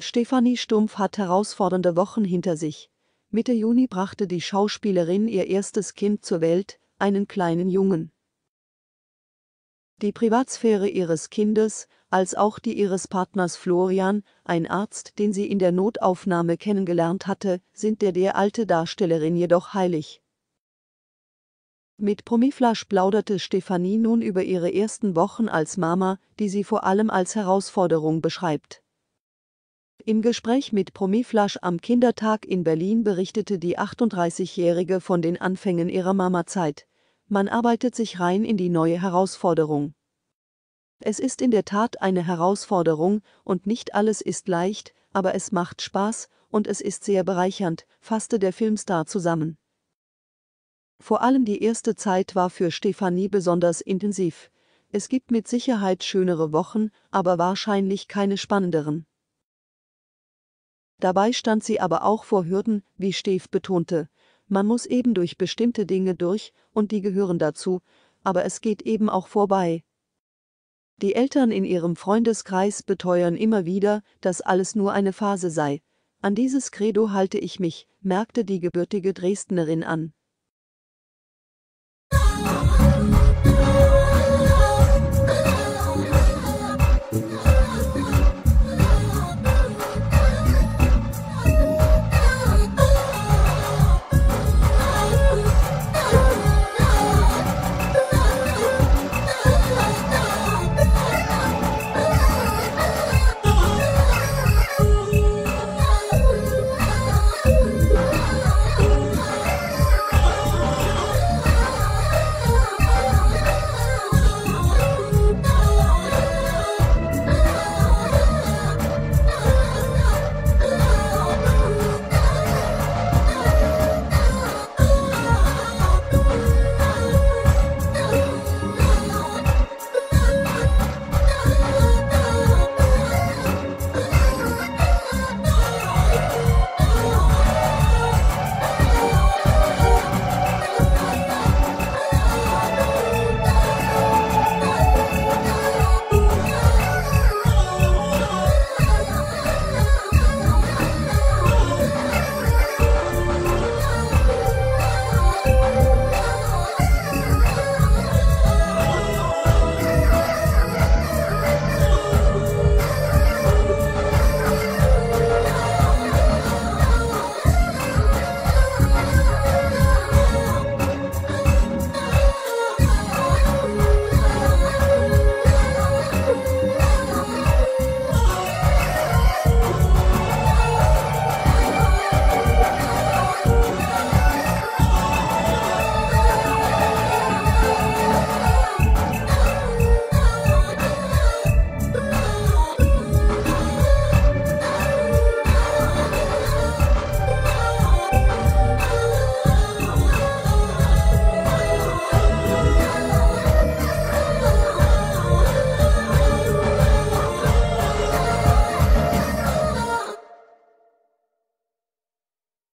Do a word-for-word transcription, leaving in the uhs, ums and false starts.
Stefanie Stumpf hat herausfordernde Wochen hinter sich. Mitte Juni brachte die Schauspielerin ihr erstes Kind zur Welt, einen kleinen Jungen. Die Privatsphäre ihres Kindes, als auch die ihres Partners Florian, ein Arzt, den sie in der Notaufnahme kennengelernt hatte, sind der der alte Darstellerin jedoch heilig. Mit Promiflash plauderte Stefanie nun über ihre ersten Wochen als Mama, die sie vor allem als Herausforderung beschreibt. Im Gespräch mit Promiflash am Kindertag in Berlin berichtete die achtunddreißigjährige von den Anfängen ihrer Mamazeit. Man arbeitet sich rein in die neue Herausforderung. Es ist in der Tat eine Herausforderung und nicht alles ist leicht, aber es macht Spaß und es ist sehr bereichernd, fasste der Filmstar zusammen. Vor allem die erste Zeit war für Stefanie besonders intensiv. Es gibt mit Sicherheit schönere Wochen, aber wahrscheinlich keine spannenderen. Dabei stand sie aber auch vor Hürden, wie Stef betonte. Man muss eben durch bestimmte Dinge durch, und die gehören dazu, aber es geht eben auch vorbei. Die Eltern in ihrem Freundeskreis beteuern immer wieder, dass alles nur eine Phase sei. An dieses Credo halte ich mich, merkte die gebürtige Dresdnerin an.